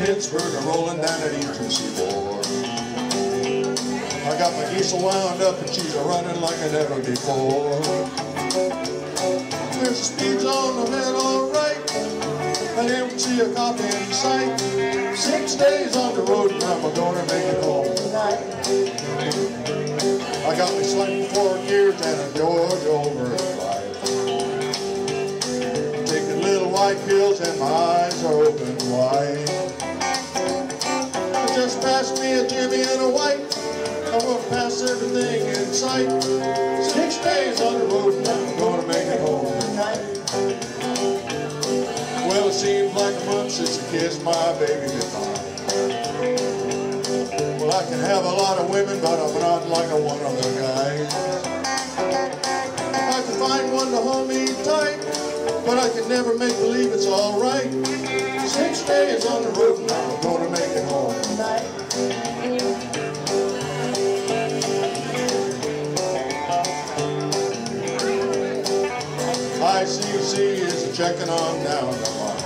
Pittsburgh and rolling down that eastern seaboard. I got my diesel wound up and she's running like never before. There's the speeds on the head all right. I didn't see a cop in sight. 6 days on the road and I'm gonna make it home tonight. I got me sliding 4 gears and a Georgia overdrive. Taking little white pills and my eyes are open wide. I just passed me a Jimmy and a white. I'm gonna pass everything in sight. 6 days on the road and I'm gonna make it home tonight. Well, it seems like a month since I kissed my baby goodbye. Well, I can have a lot of women, but I'm not like a one of the guys. I can find one to hold me tight, but I can never make believe it's all right. 6 days on the road and I'm gonna make it home tonight. ICC is checking on down the line.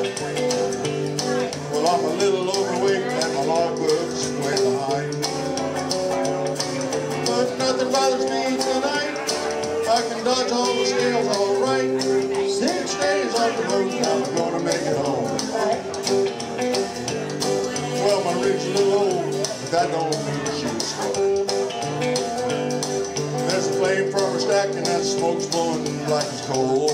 Well, I'm a little overweight and my logbook's way behind. But nothing bothers me tonight. I can dodge all the scales all right. 6 days on the road and I'm gonna make it home tonight. Well, my rig's a little old, but that don't mean she's slow. There's a flame from her stack and that smoke's blowing like it's cold.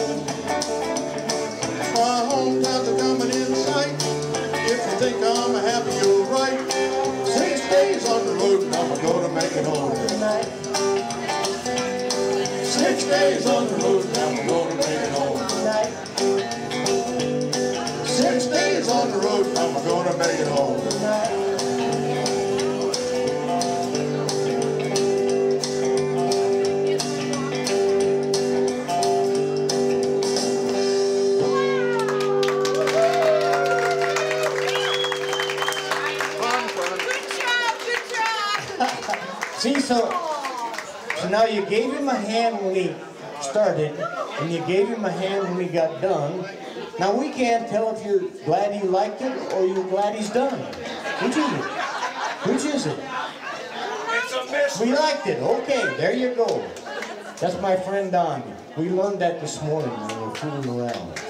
My hometowns are coming in sight. If you think I'm happy, you're right. 6 days on the road and I'm gonna make it home tonight. 6 days on the road and I'm gonna make it home tonight. 6 days on the road and I'm gonna make it home tonight. See, so now you gave him a hand when he started, and you gave him a hand when he got done. Now we can't tell if you're glad he liked it or you're glad he's done. Which is it? Which is it? It's a mystery. We liked it. Okay, there you go. That's my friend Don. We learned that this morning when we were fooling around.